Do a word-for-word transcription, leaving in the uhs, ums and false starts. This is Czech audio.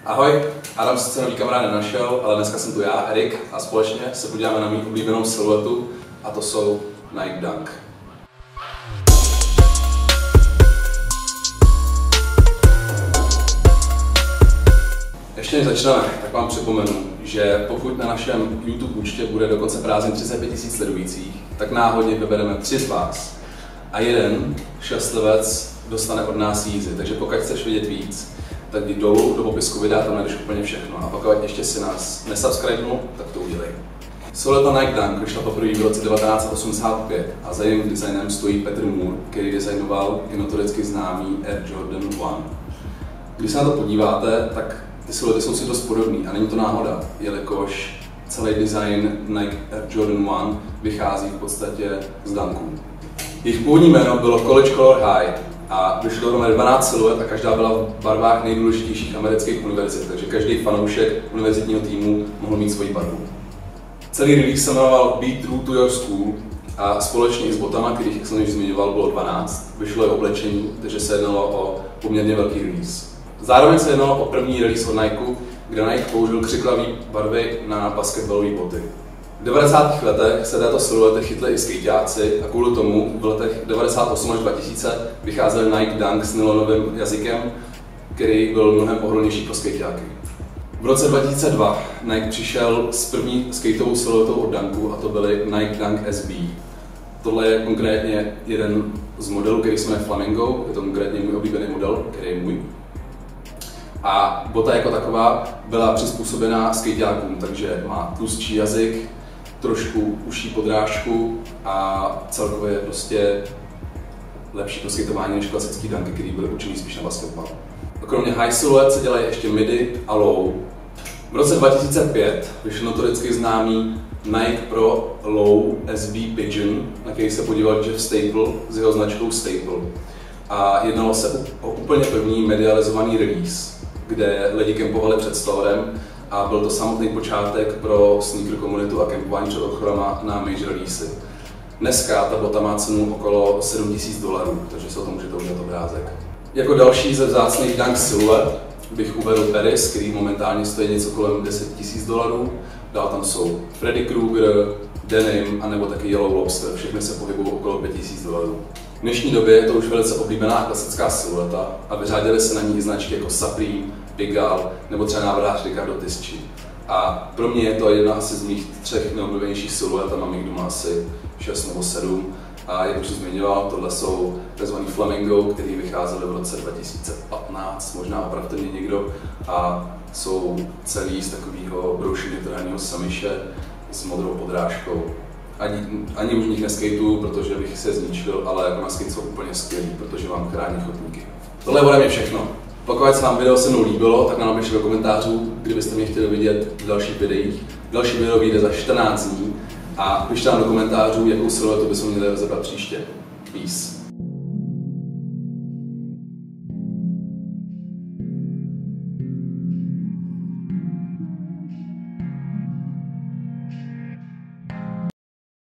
Ahoj, Adam sice nový kamarád nenašel, ale dneska jsem tu já, Erik, a společně se podíváme na mou oblíbenou siluetu, a to jsou Nike Dunk. Ještě než začneme, tak vám připomenu, že pokud na našem YouTube účtě bude do konce prázdnin třicet pět tisíc sledujících, tak náhodně vybereme tři z vás a jeden šťastlivec dostane od nás jízy. Takže pokud chceš vidět víc, tak jdi dolů do popisku videa, tam najdeš úplně všechno. A pokud ještě si nás nesubscribenul, tak to udělej. Silueta Nike Dunk vyšla poprvé v roce devatenáct set osmdesát pět a za jejím designem stojí Peter Moore, který designoval i notoricky známý Air Jordan jedna. Když se na to podíváte, tak ty siluety jsou si dost podobný a není to náhoda, jelikož celý design Nike Air Jordan jedna vychází v podstatě z Dunků. Jejich původní jméno bylo College Color High a vyšlo dohromady dvanáct siluet a každá byla v barvách nejdůležitějších amerických univerzit, takže každý fanoušek univerzitního týmu mohl mít svoji barvu. Celý release se jmenoval Be True to Your School a společně i s botama, kterých, jak jsem již zmiňoval, bylo dvanáct, vyšlo i oblečení, takže se jednalo o poměrně velký release. Zároveň se jednalo o první release od Nike, kde Nike použil křiklavý barvy na basketbalové boty. V devadesátých letech se této siluety chytli i skejťáci a kvůli tomu v letech devadesát osm až dva tisíce vycházely Nike Dunk s nylonovým jazykem, který byl mnohem pohodlnější pro skejťáky. V roce dva tisíce dva Nike přišel s první skateovou siluetou od Dunku a to byly Nike Dunk S B. Tohle je konkrétně jeden z modelů, který se jmenuje Flamingo, je to konkrétně můj oblíbený model, který je můj. A bota jako taková byla přizpůsobená skejťákům, takže má tlustší jazyk, trošku užší podrážku a celkově je prostě lepší pro skateování než klasický dunky, který byly určený spíš na basketbal. Kromě high siluet se dělají ještě midi a low. V roce dva tisíce pět vyšel notoricky známý Nike Pro Low S B Pigeon, na který se podíval Jeff Staple s jeho značkou Staple. A jednalo se o úplně první medializovaný release, kde lidi kempovali před storem a byl to samotný počátek pro sneaker komunitu a kempování před obchodama na major releasy. Dneska ta bota má cenu okolo sedm tisíc dolarů, takže se o tom můžete udělat obrázek. Jako další ze vzácných Dunk siluet bych uvedl Paris, který momentálně stojí něco kolem deset tisíc dolarů. Dál tam jsou Freddy Krueger, Denim a nebo taky Yellow Lobster, všechny se pohybují okolo pět tisíc dolarů. V dnešní době je to už velice oblíbená klasická silueta a vyřadily se na ní značky jako Supreme, Pigalle nebo třeba návrhář Riccardo Tisci. A pro mě je to jedna asi z mých třech nejoblíbenějších siluet a mám jich doma asi šest nebo sedm. A jak už jsem zmiňoval, tohle jsou tzv. Flamingo, které vycházely v roce dva tisíce patnáct, možná opravdu mě někdo, a jsou celý z takového broušeně trhaného samiše s modrou podrážkou. Ani, ani už nich neskejtuju, protože bych se zničil, ale jako na skate jsou úplně skvělý, protože vám chrání chodníky. Tohle je ode mě všechno. Pokud se vám video se mnou líbilo, tak nám napište do komentářů, kdybyste mě chtěli vidět v dalších videích. Další video vyjde za čtrnáct dní a pište nám do komentářů, jakou siluetu bychom měli rozebrat příště. Peace.